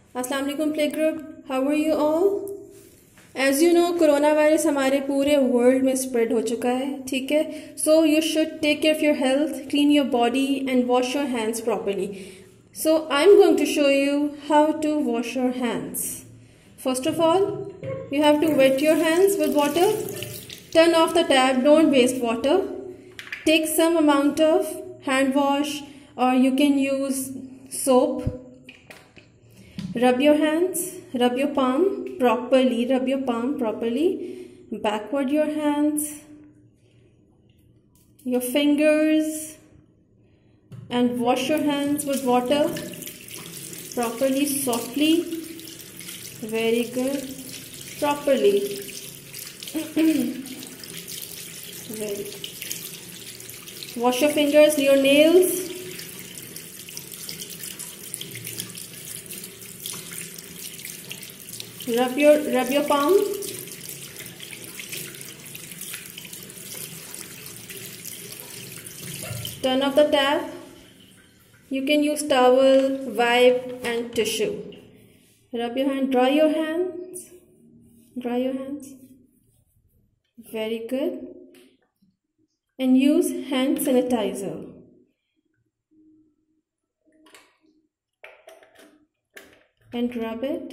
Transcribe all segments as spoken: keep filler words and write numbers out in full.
अस्सलाम वालेकुम play group, how are you all? As you know corona virus हमारे पूरे वर्ल्ड में स्प्रेड हो चुका है, ठीक है. So you should take care of your health, clean your body and wash your hands properly. So I'm going to show you how to wash your hands. First of all, you have to wet your hands with water. Turn off the tap, don't waste water. Take some amount of hand wash or you can use soap. Rub your hands, rub your palm properly, rub your palm properly. Backward your hands, your fingers. And wash your hands with water properly, softly. Very good. Properly. Very good. Wash your fingers, your nails. Rub your rub your palm. Turn off the tap. You can use towel, wipe and tissue. Rub your hand, dry your hands. Dry your hands. Very good. And use hand sanitizer. And rub it.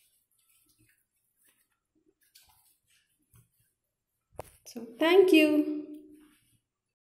So thank you.